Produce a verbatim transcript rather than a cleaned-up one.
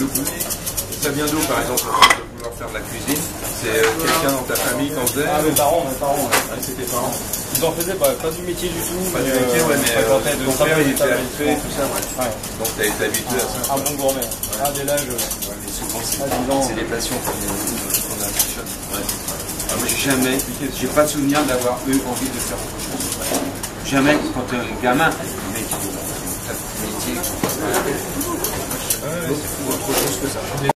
le goût. Ça vient d'où, par exemple, le fait de vouloir faire de la cuisine? C'est euh, quelqu'un dans ta famille qui en faisait? Ah, mes parents, mes parents, ouais. C'était parents. Ils en faisaient pas, pas du métier du tout. Pas du métier, ouais, mais euh, de ton père, il était habitué, tout ça, ouais. Ouais. Donc t'as été habitué à ça. Un bon gourmet. Ah, dès l'âge. Ouais, mais souvent, c'est Ah, des passions qu'on qu'on affectionne. Ouais. Ah, moi, j'ai jamais, j'ai pas de souvenir d'avoir eu envie de faire autre chose. Jamais, quand t'es un gamin, le mec, il fait métier. Ouais, c'est autre chose que ça.